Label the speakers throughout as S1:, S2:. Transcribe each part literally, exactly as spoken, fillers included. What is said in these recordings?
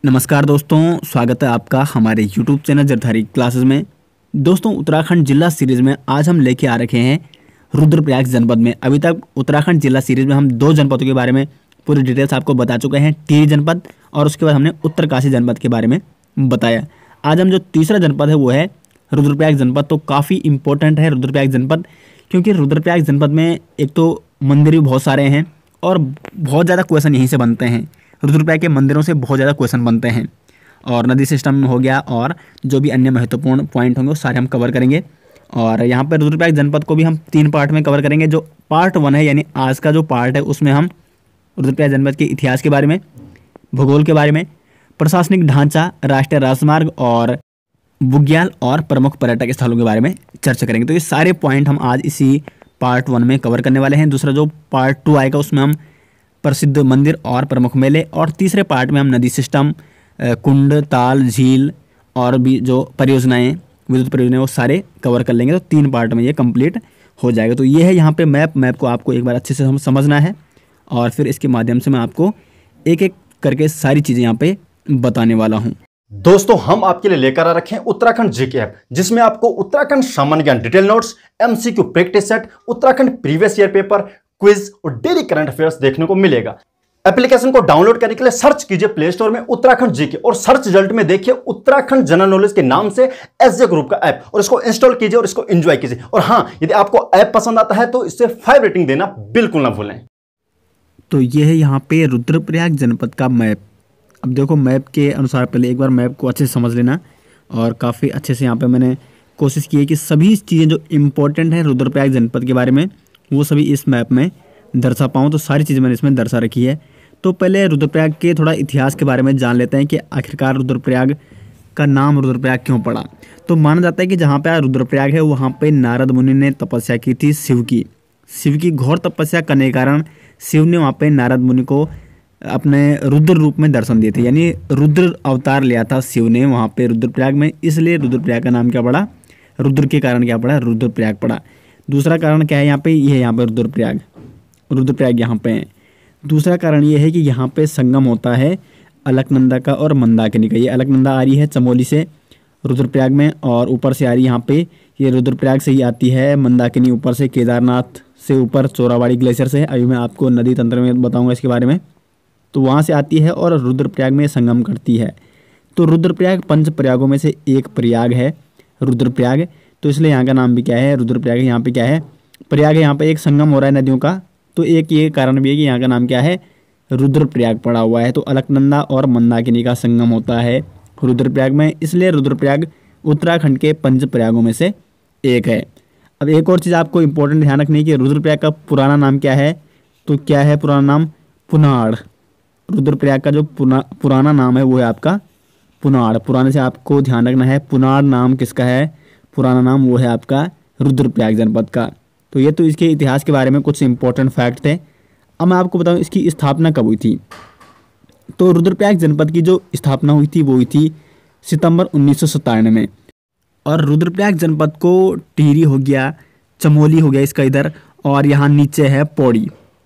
S1: नमस्कार दोस्तों, स्वागत है आपका हमारे यूट्यूब चैनल जरधारी क्लासेस में। दोस्तों, उत्तराखंड जिला सीरीज़ में आज हम लेके आ रखे हैं रुद्रप्रयाग जनपद में। अभी तक उत्तराखंड जिला सीरीज़ में हम दो जनपदों के बारे में पूरी डिटेल्स आपको बता चुके हैं, टिहरी जनपद और उसके बाद हमने उत्तरकाशी जनपद के बारे में बताया। आज हम जो तीसरा जनपद है वो है रुद्रप्रयाग जनपद। तो काफ़ी इंपॉर्टेंट है रुद्रप्रयाग जनपद, क्योंकि रुद्रप्रयाग जनपद में एक तो मंदिर भी बहुत सारे हैं और बहुत ज़्यादा क्वेश्चन यहीं से बनते हैं। रुद्रप्रयाग के मंदिरों से बहुत ज़्यादा क्वेश्चन बनते हैं और नदी सिस्टम हो गया और जो भी अन्य महत्वपूर्ण पॉइंट होंगे वो सारे हम कवर करेंगे। और यहाँ पर रुद्रप्रयाग जनपद को भी हम तीन पार्ट में कवर करेंगे। जो पार्ट वन है यानी आज का जो पार्ट है उसमें हम रुद्रप्रयाग जनपद के इतिहास के बारे में, भूगोल के बारे में, प्रशासनिक ढांचा, राष्ट्रीय राजमार्ग और बुग्याल और प्रमुख पर्यटक स्थलों के बारे में चर्चा करेंगे। तो ये सारे पॉइंट हम आज इसी पार्ट वन में कवर करने वाले हैं। दूसरा जो पार्ट टू आएगा उसमें हम प्रसिद्ध मंदिर और प्रमुख मेले, और तीसरे पार्ट में हम नदी सिस्टम, कुंड, ताल, झील और भी जो परियोजनाएं, विद्युत परियोजनाएं, वो सारे कवर कर लेंगे। तो तीन पार्ट में ये कंप्लीट हो जाएगा। तो ये है यहाँ पे मैप मैप को आपको एक बार अच्छे से हम समझना है और फिर इसके माध्यम से मैं आपको एक एक करके सारी चीज़ें यहाँ पे बताने वाला हूँ।
S2: दोस्तों, हम आपके लिए लेकर आ रखे हैं उत्तराखंड जीके ऐप, जिसमें आपको उत्तराखंड सामान्य ज्ञान detail notes, MCQ practice set, Uttarakhand previous year paper, quiz और डेली करंट अफेयर्स देखने को मिलेगा। एप्लीकेशन को डाउनलोड करने के लिए सर्च कीजिए प्ले स्टोर में उत्तराखंड जीके और सर्च रिजल्ट में देखिए उत्तराखंड जनरल नॉलेज के नाम से एसजे ग्रुप का ऐप, और इसको इंस्टॉल कीजिए और इसको एंजॉय कीजिए। और हाँ, यदि आपको ऐप पसंद आता है तो इससे फाइव रेटिंग देना बिल्कुल ना भूलें।
S1: तो ये है यहाँ पे रुद्रप्रयाग जनपद का मैप। अब देखो, मैप के अनुसार पहले एक बार मैप को अच्छे से समझ लेना, और काफ़ी अच्छे से यहाँ पे मैंने कोशिश की है कि सभी चीज़ें जो इम्पोर्टेंट हैं रुद्रप्रयाग जनपद के बारे में वो सभी इस मैप में दर्शा पाऊँ। तो सारी चीज़ें मैंने इसमें दर्शा रखी है। तो पहले रुद्रप्रयाग के थोड़ा इतिहास के बारे में जान लेते हैं कि आखिरकार रुद्रप्रयाग का नाम रुद्रप्रयाग क्यों पड़ा। तो माना जाता है कि जहाँ पे रुद्रप्रयाग है वहाँ पे नारद मुनि ने तपस्या की थी शिव की शिव की घोर तपस्या करने के कारण शिव ने वहाँ पे नारद मुनि को अपने रुद्र रूप में दर्शन दिए थे, यानी रुद्र अवतार लिया था शिव ने वहाँ पे रुद्रप्रयाग में, इसलिए रुद्रप्रयाग का नाम क्या पड़ा, रुद्र के कारण क्या पड़ा, रुद्रप्रयाग पड़ा। दूसरा कारण क्या है यहाँ पे, ये है यहाँ पे रुद्रप्रयाग रुद्रप्रयाग यहाँ पे है। दूसरा कारण ये है कि यहाँ पे संगम होता है अलकनंदा का और मंदाकिनी का। ये अलकनंदा आ रही है चमोली से रुद्रप्रयाग में, और ऊपर से आ रही है यहाँ पे, ये रुद्रप्रयाग से ही आती है। मंदाकिनी ऊपर से केदारनाथ से ऊपर चोराबाड़ी ग्लेशियर से है। अभी मैं आपको नदी तंत्र में बताऊँगा इसके बारे में। तो वहाँ से आती है और रुद्रप्रयाग में संगम करती है। तो रुद्रप्रयाग पंच प्रयागों में से एक प्रयाग है रुद्रप्रयाग, तो इसलिए यहाँ का नाम भी क्या है, रुद्रप्रयाग। यहाँ पे क्या है, प्रयाग है, यहाँ पे एक संगम हो रहा है नदियों का, तो एक ये कारण भी है कि यहाँ का नाम क्या है, रुद्रप्रयाग पड़ा हुआ है। तो अलकनंदा और मंदाकिनी का संगम होता है रुद्रप्रयाग में, इसलिए रुद्रप्रयाग उत्तराखंड के पंच प्रयागों में से एक है। अब एक और चीज़ आपको इंपॉर्टेंट ध्यान रखनी है कि रुद्रप्रयाग का पुराना नाम क्या है। तो क्या है पुराना नाम, पुनाड़। रुद्रप्रयाग का जो पुना पुराना नाम है वो है आपका पुनाड़। पुराने से आपको ध्यान रखना है, पुनाड़ नाम किसका है, पुराना नाम वो है आपका रुद्रप्रयाग जनपद का। तो ये तो इसके इतिहास के बारे में कुछ इंपॉर्टेंट फैक्ट थे। अब मैं आपको बताऊं इसकी स्थापना कब हुई थी। तो रुद्रप्रयाग जनपद की जो स्थापना हुई थी वो हुई थी सितंबर उन्नीस सौ सत्तानवे में। और रुद्रप्रयाग जनपद को टिहरी हो गया, चमोली हो गया इसका इधर, और यहाँ नीचे है पौड़ी।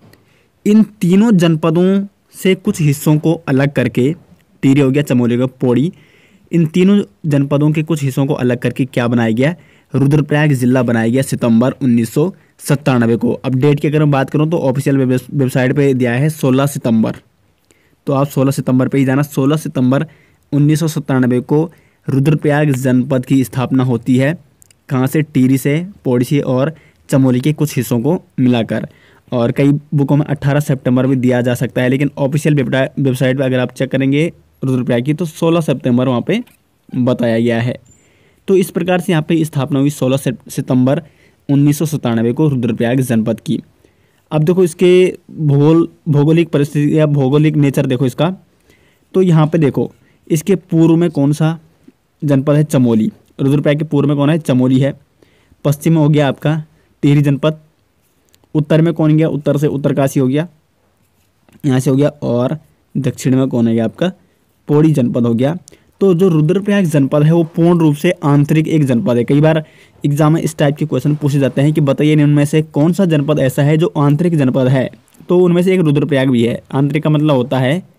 S1: इन तीनों जनपदों से कुछ हिस्सों को अलग करके, टिहरी हो गया, चमोली हो गया, पौड़ी, इन तीनों जनपदों के कुछ हिस्सों को अलग करके क्या बनाया गया, रुद्रप्रयाग जिला बनाया गया सितंबर उन्नीस सौ सत्तानवे को। अब डेट की अगर मैं बात करूं तो ऑफिशियल वेबसाइट पे दिया है सोलह सितंबर। तो आप सोलह सितंबर पे ही जाना। सोलह सितंबर उन्नीस सौ सत्तानवे को रुद्रप्रयाग जनपद की स्थापना होती है। कहाँ से, टिहरी से, पौड़ी से और चमोली के कुछ हिस्सों को मिलाकर। और कई बुकों में अट्ठारह सितंबर भी दिया जा सकता है, लेकिन ऑफिशियल वेबसाइट पर अगर आप चेक करेंगे रुद्रप्रयाग की तो सोलह सितंबर वहाँ पे बताया गया है। तो इस प्रकार से यहाँ पे स्थापना हुई सोलह सितंबर उन्नीस सौ सत्तानवे को रुद्रप्रयाग जनपद की। अब देखो इसके भूगोल भौगोलिक परिस्थिति या भौगोलिक नेचर देखो इसका। तो यहाँ पे देखो इसके पूर्व में कौन सा जनपद है, चमोली। रुद्रप्रयाग के पूर्व में कौन है, चमोली है। पश्चिम में हो गया आपका टिहरी जनपद। उत्तर में कौन गया, उत्तर से उत्तरकाशी हो गया, यहाँ से हो गया। और दक्षिण में कौन है आपका, पौड़ी जनपद हो गया। तो जो रुद्रप्रयाग जनपद है वो पूर्ण रूप से आंतरिक एक जनपद है। कई बार एग्जाम में इस टाइप के क्वेश्चन पूछे जाते हैं कि बताइए उनमें से कौन सा जनपद ऐसा है जो आंतरिक जनपद है। तो उनमें से एक रुद्रप्रयाग भी है। आंतरिक का मतलब होता है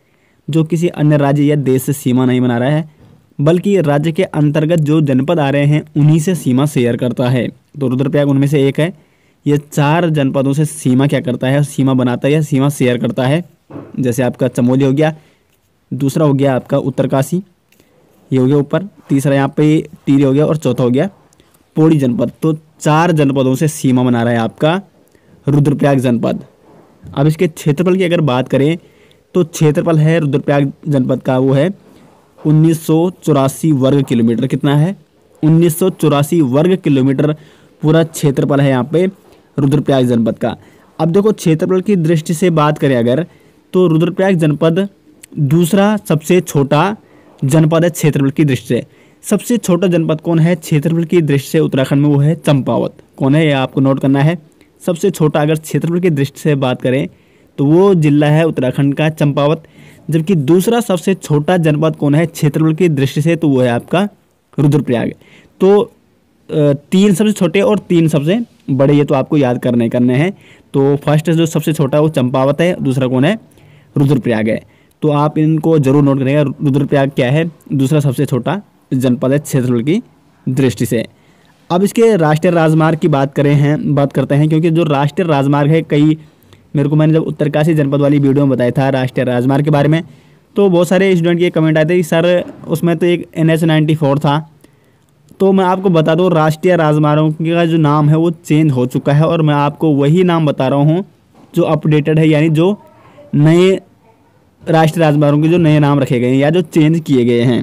S1: जो किसी अन्य राज्य या देश से सीमा नहीं बना रहा है, बल्कि राज्य के अंतर्गत जो जनपद आ रहे हैं उन्हीं से सीमा शेयर करता है। तो रुद्रप्रयाग उनमें से एक है। ये चार जनपदों से सीमा क्या करता है, सीमा बनाता है या सीमा शेयर करता है। जैसे आपका चमोली हो गया, दूसरा हो गया आपका उत्तरकाशी, ये हो गया ऊपर, तीसरा यहाँ पे टिहरी हो गया और चौथा हो गया पौड़ी जनपद। तो चार जनपदों से सीमा बना रहा है आपका रुद्रप्रयाग जनपद। अब इसके क्षेत्रफल की अगर बात करें तो क्षेत्रफल है रुद्रप्रयाग जनपद का वो है उन्नीस सौ चौरासी वर्ग किलोमीटर। कितना है? उन्नीस सौ चौरासी वर्ग किलोमीटर पूरा क्षेत्रफल है यहाँ पे रुद्रप्रयाग जनपद का। अब देखो क्षेत्रफल की दृष्टि से बात करें अगर, तो रुद्रप्रयाग जनपद दूसरा सबसे छोटा जनपद है क्षेत्रफल की दृष्टि से। सबसे छोटा जनपद कौन है क्षेत्रफल की दृष्टि से उत्तराखंड में? वो है चंपावत। कौन है ये आपको नोट करना है। सबसे छोटा अगर क्षेत्रफल की दृष्टि से बात करें तो वो जिला है उत्तराखंड का चंपावत। जबकि दूसरा सबसे छोटा जनपद कौन है क्षेत्रफल की दृष्टि से? तो वो है आपका रुद्रप्रयाग। तो तीन सबसे छोटे और तीन सबसे बड़े, ये तो आपको याद करने करने हैं। तो फर्स्ट जो सबसे छोटा है वो चंपावत है, दूसरा कौन है? रुद्रप्रयाग है। तो आप इनको जरूर नोट करेंगे। रुद्रप्रयाग क्या है? दूसरा सबसे छोटा जनपद है क्षेत्रफल की दृष्टि से। अब इसके राष्ट्रीय राजमार्ग की बात करें हैं बात करते हैं, क्योंकि जो राष्ट्रीय राजमार्ग है, कई मेरे को मैंने जब उत्तरकाशी जनपद वाली वीडियो में बताया था राष्ट्रीय राजमार्ग के बारे में, तो बहुत सारे स्टूडेंट के कमेंट आए थे कि सर उसमें तो एक एन एच नाइन्टी फोर था। तो मैं आपको बता दूं राष्ट्रीय राजमार्गों का जो नाम है वो चेंज हो चुका है, और मैं आपको वही नाम बता रहा हूँ जो अपडेटेड है, यानी जो नए राष्ट्रीय राजमार्गों के जो नए नाम रखे गए हैं या जो चेंज किए गए हैं।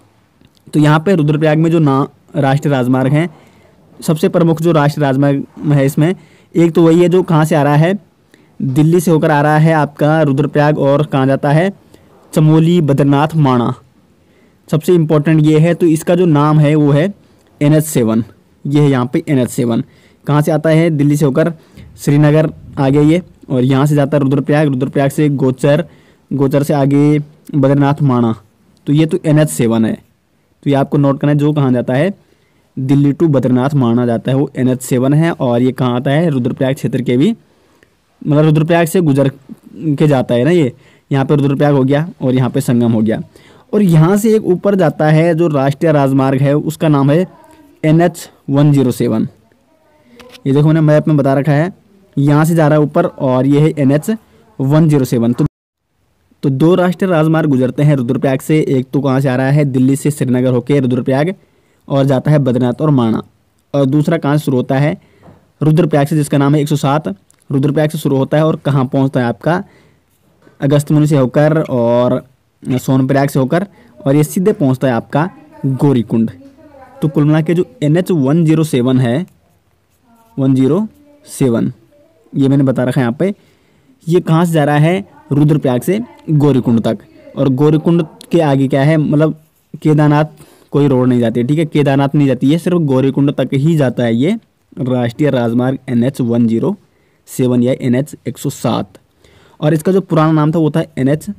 S1: तो यहाँ पे रुद्रप्रयाग में जो ना राष्ट्रीय राजमार्ग हैं, सबसे प्रमुख जो राष्ट्रीय राजमार्ग है इसमें एक तो वही है जो कहाँ से आ रहा है, दिल्ली से होकर आ रहा है आपका रुद्रप्रयाग, और कहाँ जाता है? चमोली, बद्रीनाथ, माणा। सबसे इम्पोर्टेंट ये है। तो इसका जो नाम है वो है एन एच सेवन। ये है यहाँ पे एन एच सेवन। कहाँ से आता है? दिल्ली से होकर श्रीनगर आगे ये, और यहाँ से जाता है रुद्रप्रयाग, रुद्रप्रयाग से गोचर, गोचर से आगे बद्रीनाथ, माणा। तो ये तो एन एच सेवन है। तो ये आपको नोट करना है, जो कहाँ जाता है दिल्ली टू बद्रीनाथ माणा जाता है वो एन एच सेवन है। और ये कहाँ आता है? रुद्रप्रयाग क्षेत्र के भी, मतलब रुद्रप्रयाग से गुजर के जाता है ना ये। यहाँ पे रुद्रप्रयाग हो गया और यहाँ पे संगम हो गया। और यहाँ से एक ऊपर जाता है जो राष्ट्रीय राजमार्ग है, उसका नाम है N H one zero seven. ये देखो मैंने मैप में बता रखा है, यहाँ से जा रहा है ऊपर, और ये है N H one zero seven. तो तो दो राष्ट्रीय राजमार्ग गुजरते हैं रुद्रप्रयाग से। एक तो कहाँ से आ रहा है? दिल्ली से श्रीनगर होकर रुद्रप्रयाग और जाता है बद्रीनाथ और माणा। और दूसरा कहाँ से शुरू होता है? रुद्रप्रयाग से, जिसका नाम है एक सौ सात। रुद्रप्रयाग से शुरू होता है और कहाँ पहुँचता है आपका? अगस्त्यमुनि से होकर और सोनप्रयाग से होकर, और ये सीधे पहुँचता है आपका गौरीकुंड। तो कुल मिला के जो N H one zero seven है, वन ज़ीरो सेवन ये मैंने बता रखा है यहाँ पे, ये कहाँ से जा रहा है? रुद्रप्रयाग से गौरीकुंड तक। और गौरीकुंड के आगे क्या है? मतलब केदारनाथ कोई रोड नहीं जाती है, ठीक है, केदारनाथ नहीं जाती है, सिर्फ गौरीकुंड तक ही जाता है ये राष्ट्रीय राजमार्ग N H one zero seven या एन एच एक सौ सात। और इसका जो पुराना नाम था वो था एन एच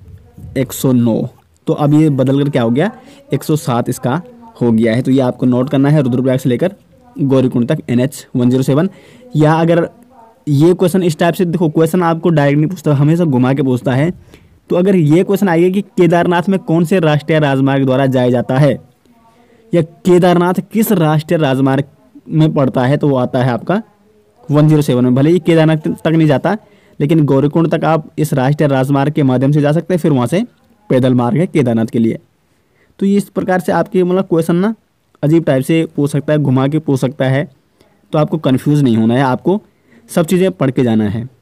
S1: एक सौ नौ। तो अब ये बदल कर क्या हो गया? एक सौ सात इसका हो गया है। तो ये आपको नोट करना है, रुद्रप्रयाग से लेकर गौरीकुंड तक N H one zero seven. या अगर ये क्वेश्चन इस टाइप से, देखो क्वेश्चन आपको डायरेक्ट नहीं पूछता, हमेशा घुमा के पूछता है। तो अगर ये क्वेश्चन आएगा कि केदारनाथ में कौन से राष्ट्रीय राजमार्ग द्वारा जाया जाता है, या केदारनाथ किस राष्ट्रीय राजमार्ग में पड़ता है, तो वो आता है आपका वन ज़ीरो सेवन में। भले ही केदारनाथ तक नहीं जाता, लेकिन गौरीकुंड तक आप इस राष्ट्रीय राजमार्ग के माध्यम से जा सकते हैं, फिर वहाँ से पैदल मार्ग है केदारनाथ के लिए। तो ये इस प्रकार से आपके मतलब क्वेश्चन ना अजीब टाइप से पूछ सकता है, घुमा के पूछ सकता है। तो आपको कन्फ्यूज़ नहीं होना है, आपको सब चीज़ें पढ़ के जाना है।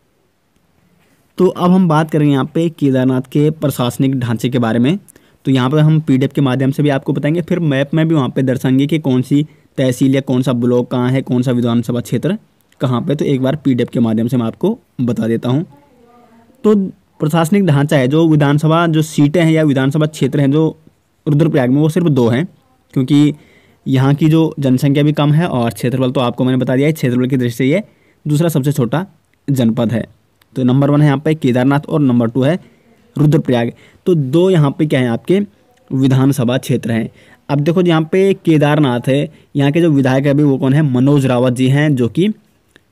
S1: तो अब हम बात करेंगे यहाँ पे केदारनाथ के प्रशासनिक ढांचे के बारे में। तो यहाँ पर हम पीडीएफ के माध्यम से भी आपको बताएंगे, फिर मैप में भी वहाँ पे दर्शाएंगे कि कौन सी तहसील या कौन सा ब्लॉक कहाँ है, कौन सा विधानसभा क्षेत्र कहाँ पे। तो एक बार पीडीएफ के माध्यम से मैं आपको बता देता हूँ। तो प्रशासनिक ढांचा है, जो विधानसभा जो सीटें हैं या विधानसभा क्षेत्र हैं जो रुद्रप्रयाग में, वो सिर्फ दो हैं, क्योंकि यहाँ की जो जनसंख्या भी कम है और क्षेत्रफल तो आपको मैंने बता दिया है, क्षेत्रफल की दृष्टि से ये दूसरा सबसे छोटा जनपद है। तो नंबर वन है यहाँ पे केदारनाथ और नंबर टू है रुद्रप्रयाग। तो दो यहाँ पे क्या है आपके विधानसभा क्षेत्र हैं। अब देखो यहाँ पे केदारनाथ है, यहाँ के जो विधायक है अभी वो कौन है? मनोज रावत जी हैं, जो कि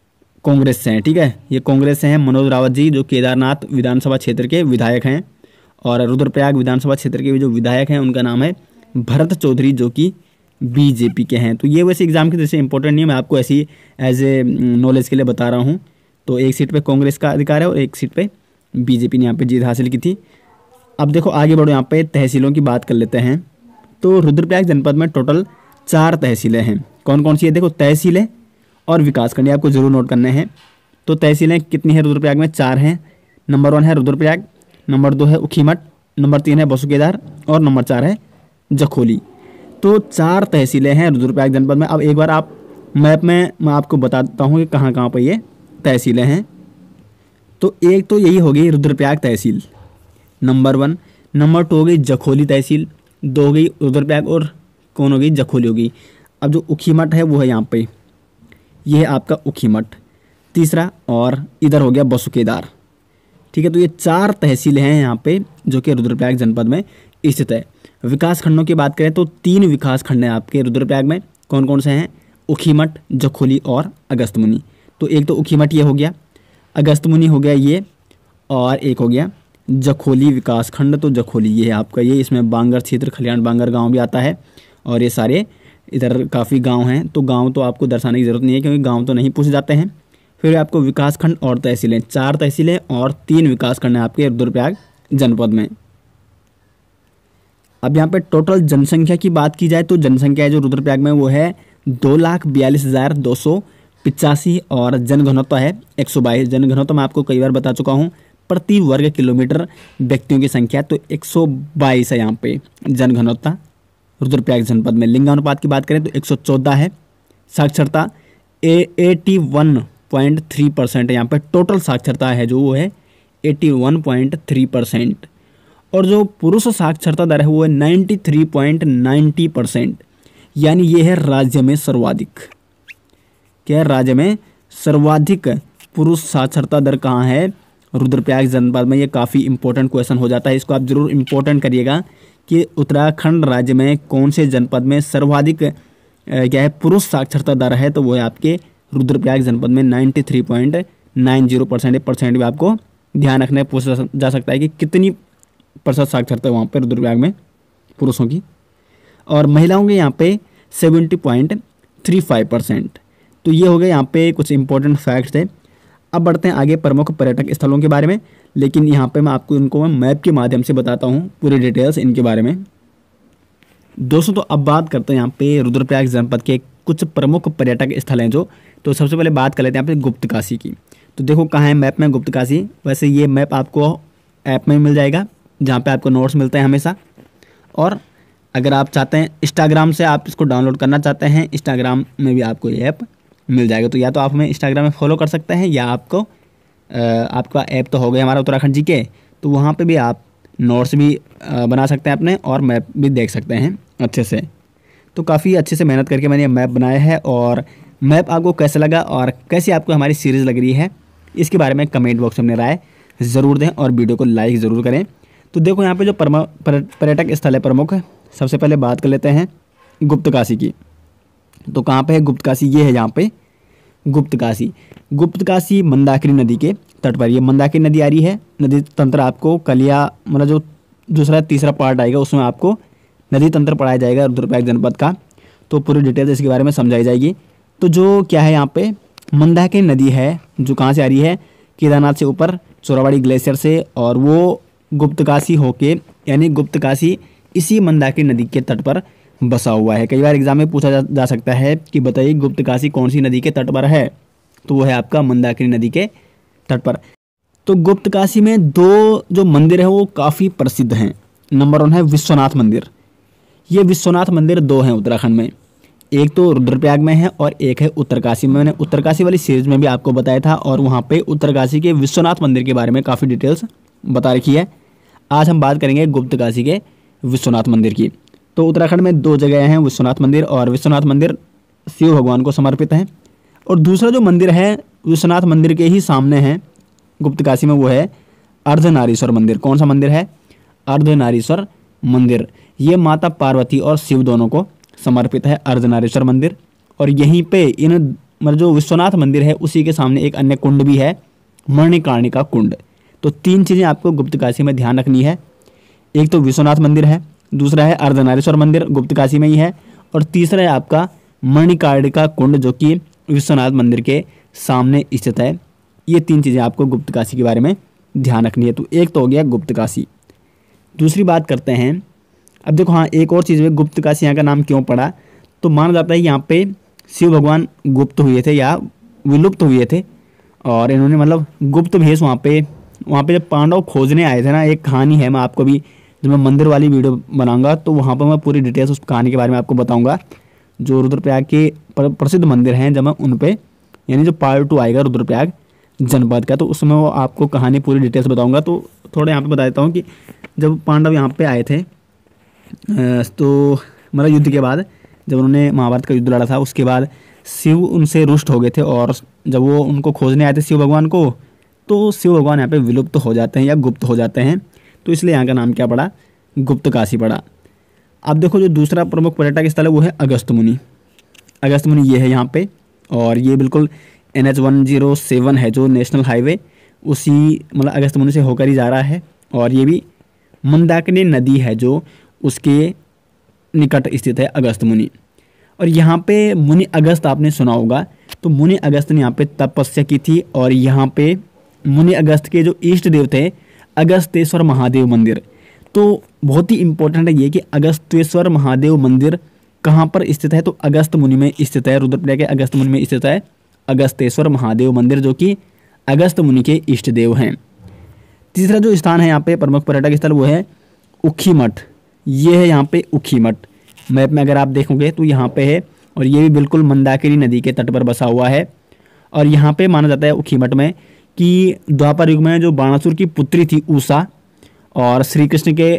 S1: कांग्रेस से हैं, ठीक है, ये कांग्रेस से हैं मनोज रावत जी, जो केदारनाथ विधानसभा क्षेत्र के विधायक हैं। और रुद्रप्रयाग विधानसभा क्षेत्र के जो विधायक हैं उनका नाम है भरत चौधरी, जो कि बीजेपी के हैं। तो ये वैसे एग्जाम की दृष्टि से इंपॉर्टेंट नहीं है, मैं आपको ऐसी एज ए नॉलेज के लिए बता रहा हूँ। तो एक सीट पे कांग्रेस का अधिकार है और एक सीट पे बीजेपी ने यहाँ पे जीत हासिल की थी। अब देखो आगे बढ़ो, यहाँ पे तहसीलों की बात कर लेते हैं। तो रुद्रप्रयाग जनपद में टोटल चार तहसीलें हैं। कौन कौन सी है? देखो तहसीलें और विकासखंड, ये आपको जरूर नोट करने हैं। तो तहसीलें कितनी है रुद्रप्रयाग में? चार हैं। नंबर वन है रुद्रप्रयाग, नंबर दो है उखीमठ, नंबर तीन है बसुकेदार और नंबर चार है जखोली। तो चार तहसीलें हैं रुद्रप्रयाग जनपद में। अब एक बार आप मैप में मैं आपको बताता हूँ कि कहाँ कहाँ पर ये तहसीलें हैं। तो एक तो यही हो गई Rudraprayag tehsil number one. Number two हो गई जखोली तहसील, दो हो गई रुद्रप्रयाग और कौन हो गई? जखोली होगी। अब जो उखीमठ है वो है यहाँ पे, ये है आपका उखीमठ तीसरा, और इधर हो गया बसुकेदार। ठीक है, तो ये चार तहसीलें हैं यहाँ पे जो कि रुद्रप्रयाग जनपद में स्थित है। विकास खंडों की बात करें तो तीन विकास खंड हैं आपके रुद्रप्रयाग में। कौन कौन से हैं? उखीमठ, जखोली और अगस्त्यमुनि। तो एक तो उखीमठ ये हो गया, अगस्त्यमुनि हो गया ये, और एक हो गया जखोली विकास खंड। तो जखोली ये है आपका, ये इसमें बांगर क्षेत्र, खलियान बांगर गांव भी आता है, और ये सारे इधर काफ़ी गांव हैं। तो गांव तो आपको दर्शाने की ज़रूरत नहीं है क्योंकि गांव तो नहीं पूछे जाते हैं। फिर आपको विकास खंड और तहसीलें, चार तहसीलें और तीन विकास खंड हैं आपके रुद्रप्रयाग जनपद में। अब यहाँ पे टोटल जनसंख्या की बात की जाए तो जनसंख्या है जो रुद्रप्रयाग में वो है दो लाख बयालीस हज़ार दो सौ पिचासी, और जनघनत्व है एक सौ बाईस। जनघनत्व मैं आपको कई बार बता चुका हूँ, प्रति वर्ग किलोमीटर व्यक्तियों की संख्या, तो एक सौ बाईस है यहाँ पे जनघनत्व रुद्रप्रयाग जनपद में। लिंगानुपात की बात करें तो एक सौ चौदह है। साक्षरता eighty one point three percent है यहाँ पे। टोटल साक्षरता है जो वो है eighty one point three percent, और जो पुरुष साक्षरता दर है वो है ninety three point ninety percent, यानी ये है राज्य में सर्वाधिक। क्या है? राज्य में सर्वाधिक पुरुष साक्षरता दर कहाँ है? रुद्रप्रयाग जनपद में। ये काफ़ी इंपॉर्टेंट क्वेश्चन हो जाता है, इसको आप जरूर इंपॉर्टेंट करिएगा कि उत्तराखंड राज्य में कौन से जनपद में सर्वाधिक क्या है पुरुष साक्षरता दर है? तो वो है आपके रुद्रप्रयाग जनपद में ninety three point nine zero percent. Percent भी आपको ध्यान रखना है, पूछा जा सकता है कि कितनी प्रतिशत साक्षरता है वहाँ पर रुद्रप्रयाग में पुरुषों की, और महिलाओं के यहाँ पे seventy point three five percent. तो ये हो गए यहाँ पे कुछ इंपॉर्टेंट फैक्ट्स थे। अब बढ़ते हैं आगे प्रमुख पर्यटक स्थलों के बारे में, लेकिन यहाँ पे मैं आपको इनको मैं मैप के माध्यम से बताता हूँ पूरी डिटेल्स इनके बारे में। दोस्तों तो अब बात करते हैं यहाँ पे रुद्रप्रयाग जनपद के कुछ प्रमुख पर्यटक स्थल हैं जो। तो सबसे पहले बात कर लेते हैं यहाँ पे गुप्तकाशी की। तो देखो कहाँ है मैप में गुप्तकाशी। वैसे ये मैप आपको ऐप में मिल जाएगा जहाँ पे आपको नोट्स मिलते हैं हमेशा, और अगर आप चाहते हैं इंस्टाग्राम से आप इसको डाउनलोड करना चाहते हैं, इंस्टाग्राम में भी आपको ये ऐप मिल जाएगा। तो या तो आप हमें इंस्टाग्राम में फॉलो कर सकते हैं, या आपको आपका ऐप तो हो गया हमारा उत्तराखंड जी के, तो वहाँ पे भी आप नोट्स भी बना सकते हैं अपने, और मैप भी देख सकते हैं अच्छे से। तो काफ़ी अच्छे से मेहनत करके मैंने ये मैप बनाया है, और मैप आपको कैसा लगा और कैसी आपको हमारी सीरीज़ लग रही है इसके बारे में कमेंट बॉक्स में राय ज़रूर दें, और वीडियो को लाइक ज़रूर करें। तो देखो यहाँ पे जो पर्यटक स्थल है प्रमुख, सबसे पहले बात कर लेते हैं गुप्तकाशी की। तो कहाँ पे है गुप्तकाशी? ये है यहाँ पे गुप्तकाशी। गुप्तकाशी मंदाकिनी नदी के तट पर, ये मंदाकिनी नदी आ रही है। नदी तंत्र आपको कलिया मतलब जो दूसरा तीसरा पार्ट आएगा उसमें आपको नदी तंत्र पढ़ाया जाएगा रुद्रप्रयाग जनपद का, तो पूरी डिटेल्स इसके बारे में समझाई जाएगी। तो जो क्या है यहाँ पे मंदाकिनी नदी है जो कहाँ से आ रही है? केदारनाथ से ऊपर चोराबाड़ी ग्लेशियर से, और वो गुप्तकाशी होके, यानी गुप्तकाशी इसी मंदाकिनी नदी के तट पर बसा हुआ है। कई बार एग्जाम में पूछा जा, जा सकता है कि बताइए गुप्तकाशी कौन सी नदी के तट पर है? तो वो है आपका मंदाकिनी नदी के तट पर। तो गुप्तकाशी में दो जो मंदिर है वो काफ़ी प्रसिद्ध हैं। नंबर वन है विश्वनाथ मंदिर। ये विश्वनाथ मंदिर दो हैं उत्तराखंड में, एक तो रुद्रप्रयाग में है और एक है उत्तरकाशी में। मैंने उत्तरकाशी वाली सीरीज में भी आपको बताया था, और वहाँ पे उत्तरकाशी के विश्वनाथ मंदिर के बारे में काफ़ी डिटेल्स बता रखी है। आज हम बात करेंगे गुप्तकाशी के विश्वनाथ मंदिर की। तो उत्तराखंड में दो जगह हैं विश्वनाथ मंदिर, और विश्वनाथ मंदिर शिव भगवान को समर्पित है। और दूसरा जो मंदिर है विश्वनाथ मंदिर के ही सामने है गुप्तकाशी में, वो है अर्धनारीश्वर मंदिर। कौन सा मंदिर है? अर्धनारीश्वर मंदिर। ये माता पार्वती और शिव दोनों को समर्पित है अर्धनारीश्वर मंदिर। और यहीं पे इन मतलब जो विश्वनाथ मंदिर है उसी के सामने एक अन्य कुंड भी है, मणिकर्णिका कुंड। तो तीन चीज़ें आपको गुप्तकाशी में ध्यान रखनी है एक तो विश्वनाथ मंदिर है, दूसरा है अर्धनारीश्वर मंदिर गुप्तकाशी में ही है, और तीसरा है आपका मणिकर्णिका कुंड जो कि विश्वनाथ मंदिर के सामने स्थित है। ये तीन चीज़ें आपको गुप्तकाशी के बारे में ध्यान रखनी है। तो एक तो हो गया गुप्तकाशी। दूसरी बात करते हैं, अब देखो हाँ एक और चीज़ है, गुप्तकाशी यहाँ का नाम क्यों पड़ा, तो माना जाता है यहाँ पे शिव भगवान गुप्त हुए थे या विलुप्त हुए थे, और इन्होंने मतलब गुप्त भेष वहाँ पे वहाँ पे जब पांडव खोजने आए थे ना, एक कहानी है, मैं आपको भी जब मैं मंदिर वाली वीडियो बनाऊंगा तो वहाँ पर मैं पूरी डिटेल्स उस कहानी के बारे में आपको बताऊंगा। जो रुद्रप्रयाग के प्रसिद्ध मंदिर हैं जब मैं उन पे यानी जो पार्ट टू आएगा रुद्रप्रयाग जनपद का, तो उसमें वो आपको कहानी पूरी डिटेल्स बताऊंगा। तो थोड़ा यहाँ पे बता देता हूँ कि जब पांडव यहाँ पे आए थे तो मतलब युद्ध के बाद जब उन्होंने महाभारत का युद्ध लड़ा था, उसके बाद शिव उनसे रुष्ट हो गए थे, और जब वो उनको खोजने आए थे शिव भगवान को, तो शिव भगवान यहाँ पे विलुप्त हो जाते हैं या गुप्त हो जाते हैं, तो इसलिए यहाँ का नाम क्या पड़ा, गुप्तकाशी पड़ा। अब देखो जो दूसरा प्रमुख पर्यटक स्थल है वो है अगस्त मुनि। अगस्त मुनि ये है यहाँ पे, और ये बिल्कुल N H one zero seven है जो नेशनल हाईवे, उसी मतलब अगस्त मुनि से होकर ही जा रहा है, और ये भी मंदाकिनी नदी है जो उसके निकट स्थित है अगस्त मुनि। और यहाँ पे मुनि अगस्त आपने सुना होगा, तो मुनि अगस्त ने यहाँ पे तपस्या की थी, और यहाँ पे मुनि अगस्त के जो इष्ट देव थे अगस्तेश्वर महादेव मंदिर। तो बहुत ही इंपॉर्टेंट है ये कि अगस्तेश्वर महादेव मंदिर कहाँ पर स्थित है, तो अगस्त मुनि में स्थित है, रुद्रप्रयाग के अगस्त मुनि में स्थित है अगस्तेश्वर महादेव मंदिर जो कि अगस्त मुनि के इष्ट देव हैं। तीसरा जो स्थान है यहाँ पे प्रमुख पर्यटक स्थल वो है उखी मठ। ये है यहाँ पे उखी मठ, मैप में अगर आप देखोगे तो यहाँ पे है, और ये भी बिल्कुल मंदाकिनी नदी के तट पर बसा हुआ है। और यहाँ पे माना जाता है उखी मठ में कि द्वापर युग में जो बाणासुर की पुत्री थी उषा और श्री कृष्ण के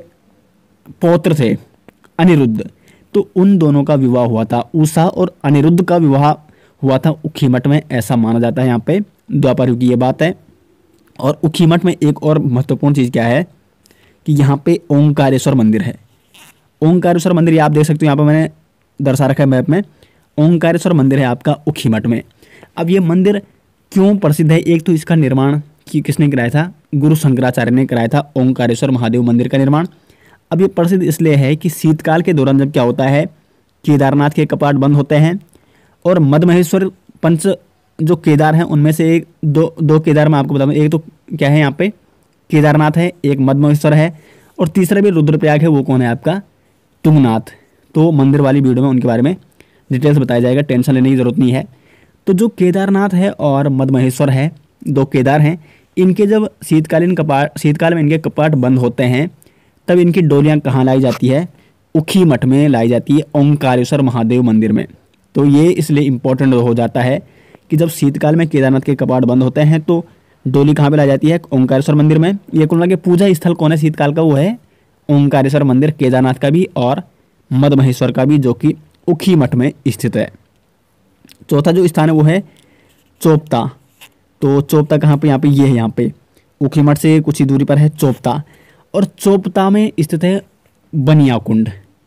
S1: पौत्र थे अनिरुद्ध, तो उन दोनों का विवाह हुआ था, उषा और अनिरुद्ध का विवाह हुआ था उखी मठ में, ऐसा माना जाता है यहाँ पे द्वापर युग की ये बात है। और उखी मठ में एक और महत्वपूर्ण चीज़ क्या है कि यहाँ पे ओंकारेश्वर मंदिर है। ओंकारेश्वर मंदिर ये आप देख सकते हो, यहाँ पर मैंने दर्शा रखा है मैप में, ओंकारेश्वर मंदिर है आपका उखी मठ में। अब ये मंदिर क्यों प्रसिद्ध है, एक तो इसका निर्माण कि किसने कराया था, गुरु शंकराचार्य ने कराया था ओंकारेश्वर महादेव मंदिर का निर्माण। अब ये प्रसिद्ध इसलिए है कि शीतकाल के दौरान जब क्या होता है, केदारनाथ के कपाट बंद होते हैं, और मदमहेश्वर पंच जो केदार हैं उनमें से एक दो दो केदार मैं आपको बता दूँ, एक तो क्या है यहाँ पे केदारनाथ है, एक मदमहेश्वर है, और तीसरा भी रुद्रप्रयाग है, वो कौन है आपका तुंगनाथ। तो मंदिर वाली वीडियो में उनके बारे में डिटेल्स बताया जाएगा, टेंशन लेने की ज़रूरत नहीं है। तो जो केदारनाथ है और मदमहेश्वर है, दो केदार हैं, इनके जब शीतकालीन कपाट शीतकाल में इनके कपाट बंद होते हैं तब इनकी डोलियाँ कहाँ लाई जाती है, उखी मठ में लाई जाती है, ओंकारेश्वर महादेव मंदिर में। तो ये इसलिए इम्पोर्टेंट हो जाता है कि जब शीतकाल में केदारनाथ के कपाट बंद होते हैं तो डोली कहाँ पे लाई जाती है, ओंकारेश्वर मंदिर में। ये कुल मिला के पूजा स्थल कौन है शीतकाल का, वो है ओंकारेश्वर मंदिर, केदारनाथ का भी और मदमहेश्वर का भी, जो कि उखी मठ में स्थित है। चौथा जो स्थान है वो है चोपता। तो चोपता कहाँ पे, यहाँ पे ये है, यहाँ पे उखी मठ से कुछ ही दूरी पर है चोपता, और चोपता में स्थित है बनिया कुंड।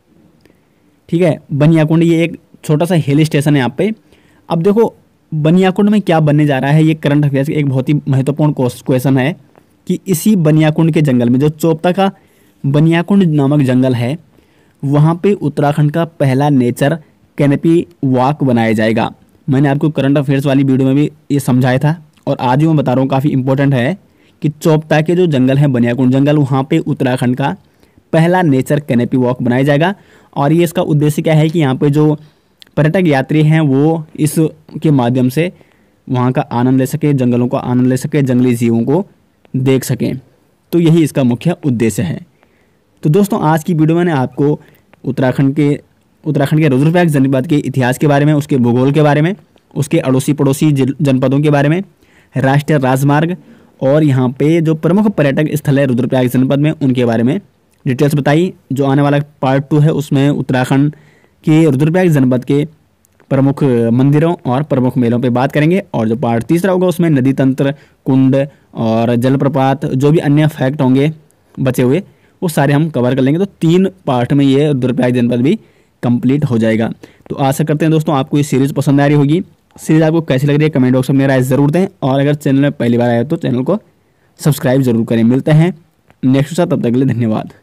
S1: ठीक है, बनिया कुंड ये एक छोटा सा हिल स्टेशन है यहाँ पे। अब देखो बनिया कुंड में क्या बनने जा रहा है, ये करंट अफेयर्स एक बहुत ही महत्वपूर्ण क्वेश्चन है कि इसी बनिया कुंड के जंगल में, जो चोपता का बनिया कुंड नामक जंगल है, वहाँ पे उत्तराखंड का पहला नेचर कैनेपी वॉक बनाया जाएगा। मैंने आपको करंट अफेयर्स वाली वीडियो में भी ये समझाया था, और आज भी मैं बता रहा हूँ, काफ़ी इंपॉर्टेंट है कि चोपता के जो जंगल है बनियाकुंड जंगल, वहाँ पे उत्तराखंड का पहला नेचर कैनेपी वॉक बनाया जाएगा। और ये इसका उद्देश्य क्या है कि यहाँ पे जो पर्यटक यात्री हैं वो इस के माध्यम से वहाँ का आनंद ले सके, जंगलों का आनंद ले सके, जंगली जीवों को देख सकें। तो यही इसका मुख्य उद्देश्य है। तो दोस्तों आज की वीडियो में मैंने आपको उत्तराखंड के उत्तराखंड के रुद्रप्रयाग जनपद के इतिहास के बारे में, उसके भूगोल के बारे में, उसके अड़ोसी पड़ोसी जनपदों के बारे में, राष्ट्रीय राजमार्ग और यहाँ पे जो प्रमुख पर्यटक स्थल है रुद्रप्रयाग जनपद में, उनके बारे में डिटेल्स बताई। जो आने वाला पार्ट टू है उसमें उत्तराखंड के रुद्रप्रयाग जनपद के प्रमुख मंदिरों और प्रमुख मेलों पे बात करेंगे, और जो पार्ट तीसरा होगा उसमें नदी तंत्र, कुंड और जलप्रपात, जो भी अन्य फैक्ट होंगे बचे हुए वो सारे हम कवर कर लेंगे। तो तीन पार्ट में ये रुद्रप्रयाग जनपद भी कंप्लीट हो जाएगा। तो आशा करते हैं दोस्तों आपको ये सीरीज़ पसंद आ रही होगी। सीरीज़ आपको कैसी लग रही है कमेंट बॉक्स में मेरा राय ज़रूर दें, और अगर चैनल में पहली बार आए तो चैनल को सब्सक्राइब जरूर करें। मिलते हैं नेक्स्ट साथ, तब तक के लिए धन्यवाद।